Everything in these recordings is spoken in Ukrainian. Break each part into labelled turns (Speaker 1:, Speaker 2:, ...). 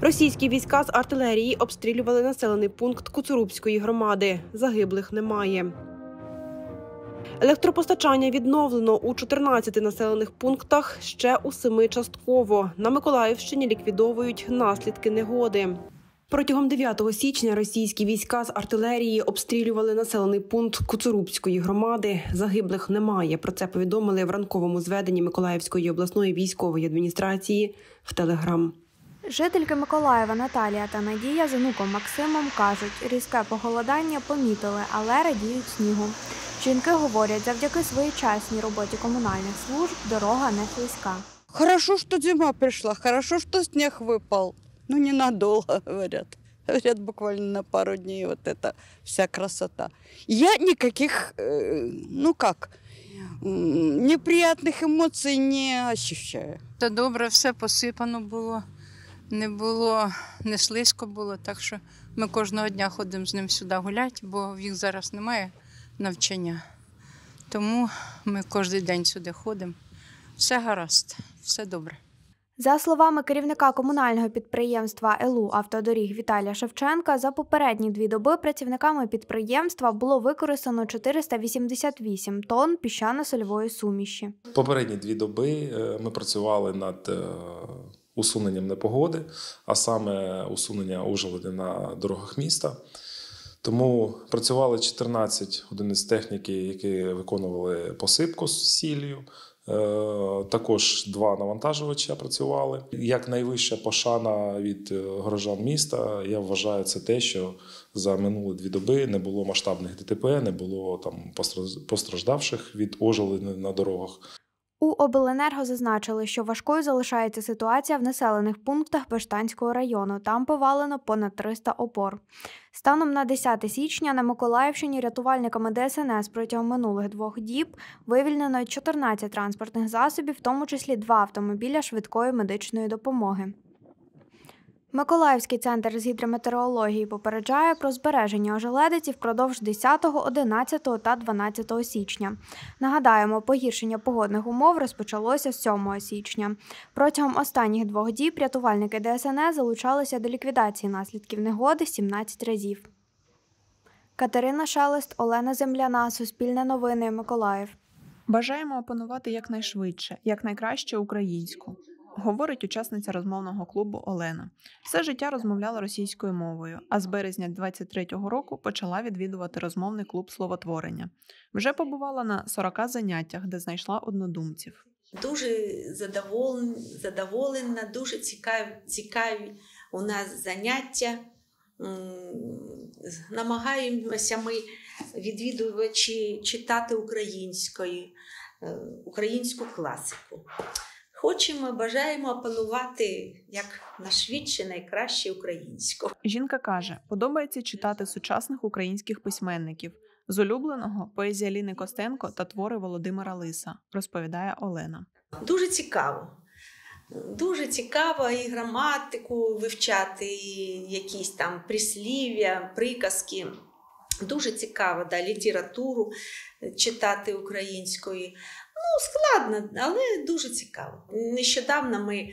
Speaker 1: Російські війська з артилерії обстрілювали населений пункт Куцурубської громади. Загиблих немає. Електропостачання відновлено у 14 населених пунктах, ще у 7 частково. На Миколаївщині ліквідовують наслідки негоди. Протягом 9 січня російські війська з артилерії обстрілювали населений пункт Куцурубської громади. Загиблих немає. Про це повідомили в ранковому зведенні Миколаївської обласної військової адміністрації в Телеграм.
Speaker 2: Жительки Миколаєва Наталія та Надія з онуком Максимом кажуть, різке похолодання помітили, але радіють снігу. Жінки говорять, завдяки своєчасній роботі комунальних служб дорога не слизька.
Speaker 3: Хорошо, что зима пришла, хорошо, что снег выпал. Ну, ненадолго, говорят. Говорят, буквально на пару дней вот эта вся красота. Я никаких, неприятных эмоций не ощущаю.
Speaker 4: Та добре, все посипано було, не слизько було, так що ми кожного дня ходимо з ним сюди гуляти, бо в їх зараз немає навчання. Тому ми кожен день сюди ходимо. Все гаразд, все добре.
Speaker 2: За словами керівника комунального підприємства ЛУ «Автодоріг» Віталія Шевченка, за попередні 2 доби працівниками підприємства було використано 488 тонн піщано-сольової суміші.
Speaker 5: Попередні 2 доби ми працювали над усуненням непогоди, а саме усунення ожеледя на дорогах міста. Тому працювали 14 одиниць техніки, які виконували посипку з сіллю. Також 2 навантажувача працювали. Як найвища пошана від горожан міста, я вважаю, це те, що за минулі 2 доби не було масштабних ДТП, не було там постраждавших від ожеледя на дорогах.
Speaker 2: У обленерго зазначили, що важкою залишається ситуація в населених пунктах Бештанського району. Там повалено понад 300 опор. Станом на 10 січня на Миколаївщині рятувальниками ДСНС протягом минулих 2 діб вивільнено 14 транспортних засобів, в тому числі 2 автомобіля швидкої медичної допомоги. Миколаївський центр з гідрометеорології попереджає про збереження ожеледиці впродовж 10, 11 та 12 січня. Нагадаємо, погіршення погодних умов розпочалося 7 січня. Протягом останніх 2 діб рятувальники ДСНС залучалися до ліквідації наслідків негоди 17 разів. Катерина Шелест, Олена Земляна, Суспільне новини, Миколаїв.
Speaker 6: Бажаємо опанувати якнайшвидше, якнайкраще українську, говорить учасниця розмовного клубу Олена. Все життя розмовляла російською мовою, а з березня 23-го року почала відвідувати розмовний клуб словотворення. Вже побувала на 40 заняттях, де знайшла однодумців.
Speaker 7: Дуже задоволена, дуже цікаві у нас заняття. Намагаємося ми, відвідувачі, читати українську класику. Бажаємо опанувати якнайшвидше, найкраще українську.
Speaker 6: Жінка каже, подобається читати сучасних українських письменників. З улюбленого – поезія Ліни Костенко та твори Володимира Лиса, розповідає Олена.
Speaker 7: Дуже цікаво. Дуже цікаво і граматику вивчати, і якісь там прислів'я, приказки. Дуже цікаво, літературу читати українською. Складно, але дуже цікаво. Нещодавно ми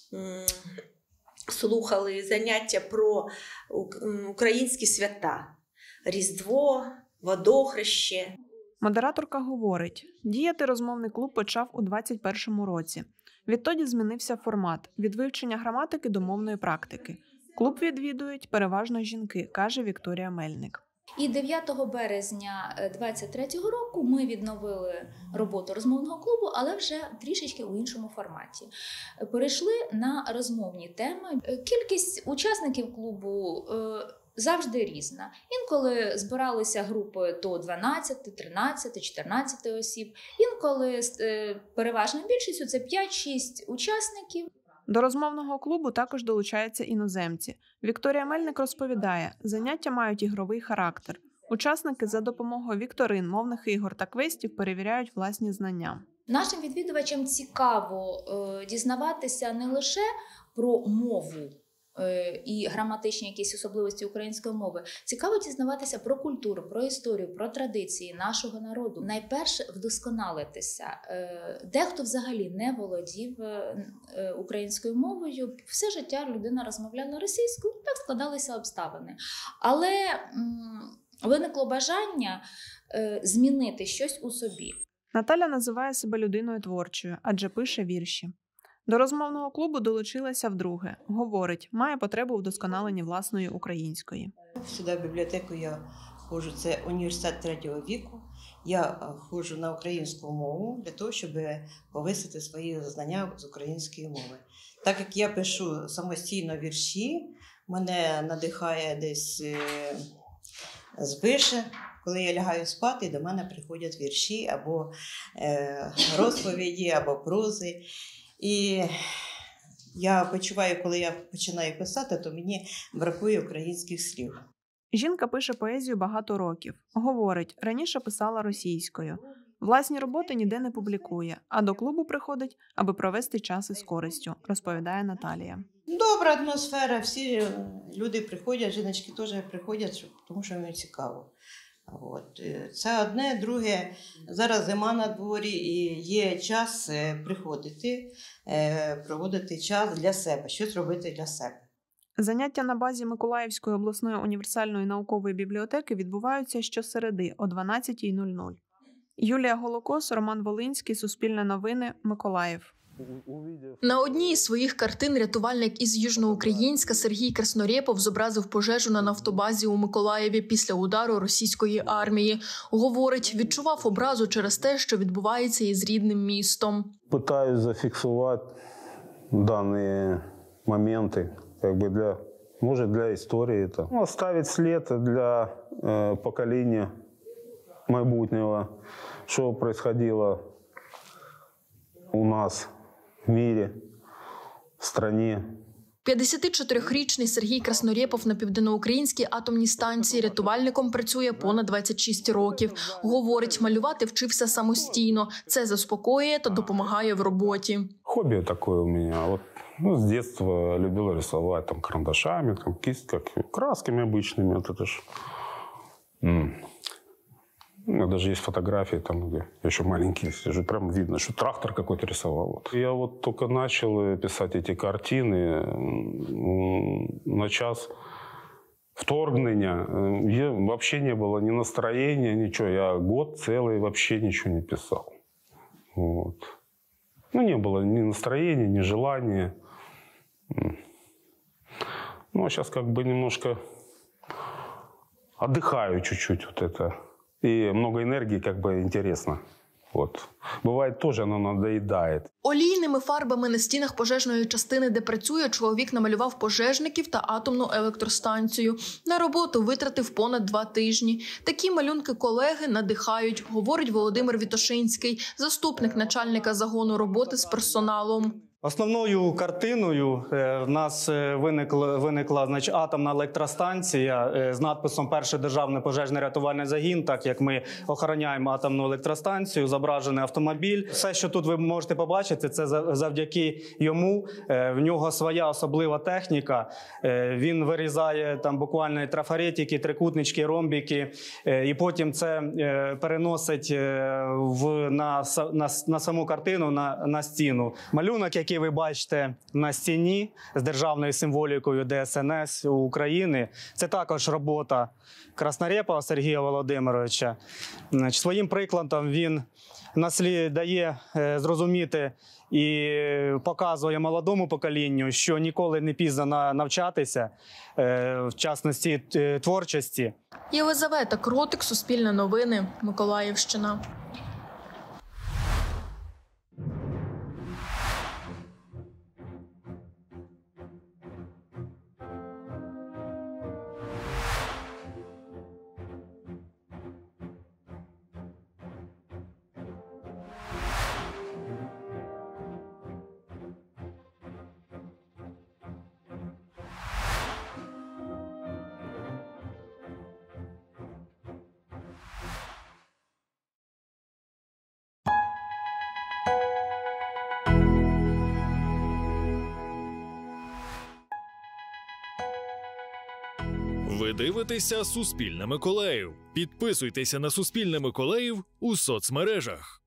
Speaker 7: слухали заняття про українські свята. Різдво, Водохреще.
Speaker 6: Модераторка говорить, діяти розмовний клуб почав у 21-му році. Відтоді змінився формат – від вивчення граматики до мовної практики. Клуб відвідують переважно жінки, каже Вікторія Мельник.
Speaker 8: І 9 березня 2023 року ми відновили роботу розмовного клубу, але вже трішечки у іншому форматі. Перейшли на розмовні теми. Кількість учасників клубу завжди різна. Інколи збиралися групи до 12, 13, 14 осіб. Інколи переважною більшістю це 5-6 учасників.
Speaker 6: До розмовного клубу також долучаються іноземці. Вікторія Мельник розповідає, заняття мають ігровий характер. Учасники за допомогою вікторин, мовних ігор та квестів перевіряють власні знання.
Speaker 8: Нашим відвідувачам цікаво дізнаватися не лише про мову і граматичні якісь особливості української мови. Цікаво дізнаватися про культуру, про історію, про традиції нашого народу. Найперше вдосконалитися. Дехто взагалі не володів українською мовою. Все життя людина розмовляла російською, так складалися обставини. Але виникло бажання змінити щось у собі.
Speaker 6: Наталя називає себе людиною творчою, адже пише вірші. До розмовного клубу долучилася вдруге. Говорить, має потребу в вдосконаленні власної української.
Speaker 9: Сюди в бібліотеку я ходжу, це університет третього віку. Я ходжу на українську мову для того, щоб повисити свої знання з української мови. Так як я пишу самостійно вірші, мене надихає десь звише. Коли я лягаю спати, до мене приходять вірші або розповіді, або прози. І я почуваю, коли я починаю писати, то мені бракує українських слів.
Speaker 6: Жінка пише поезію багато років. Говорить, раніше писала російською. Власні роботи ніде не публікує, а до клубу приходить, аби провести час із користю, розповідає Наталія.
Speaker 9: Добра атмосфера, всі люди приходять, жіночки теж приходять, тому що їм цікаво. От. Це одне, друге, зараз зима на дворі і є час приходити, проводити час для себе, щось робити для себе.
Speaker 6: Заняття на базі Миколаївської обласної універсальної наукової бібліотеки відбуваються щосереди о 12:00. Юлія Голокос, Роман Волинський, Суспільне новини, Миколаїв.
Speaker 10: На одній із своїх картин рятувальник із Южноукраїнська Сергій Краснорєпов зобразив пожежу на нафтобазі у Миколаєві після удару російської армії. Говорить, відчував образу через те, що відбувається із рідним містом.
Speaker 11: Питаюсь зафіксувати дані моменти, для історії. Оставити слід для покоління майбутнього, що відбувалося у нас в мірі, в страні.
Speaker 10: 54-річний Сергій Краснорєпов на Південноукраїнській атомній станції рятувальником працює понад 26 років. Говорить, малювати вчився самостійно. Це заспокоює та допомагає в роботі.
Speaker 11: Хобі таке у мене. З дитинства любила рисувати карандашами, кистками, красками обычными. У меня даже есть фотографии, где я еще маленький сижу, прям видно, что трактор какой-то рисовал. Я только начал писать эти картины на час вторгнення. Вообще не было ни настроения, ничего. Я год целый вообще ничего не писал. Не было ни настроения, ни желания. А сейчас немножко отдыхаю чуть-чуть это. И много энергии, интересно. Буває, теж воно надоїдає.
Speaker 10: Олійними фарбами на стінах пожежної частини, де працює, чоловік намалював пожежників та атомну електростанцію. На роботу витратив понад 2 тижні. Такі малюнки колеги надихають, говорить Володимир Вітошинський, заступник начальника загону роботи з персоналом.
Speaker 12: Основною картиною в нас виникла атомна електростанція з надписом «Перший державний пожежний рятувальний загін», так як ми охороняємо атомну електростанцію, зображений автомобіль. Все, що тут ви можете побачити, це завдяки йому. В нього своя особлива техніка. Він вирізає буквально трафаретики, трикутнички, ромбики, і потім це переносить на саму картину, на стіну. Малюнок, який ви бачите на стіні з державною символікою ДСНС України, це також робота Краснорєпова Сергія Володимировича. Своїм прикладом він дає зрозуміти і показує молодому поколінню, що ніколи не пізно навчатися, в частності творчості.
Speaker 10: Єлизавета Кротик, Суспільне новини, Миколаївщина.
Speaker 13: Ви дивитеся Суспільне Миколаїв. Підписуйтеся на Суспільне Миколаїв у соцмережах.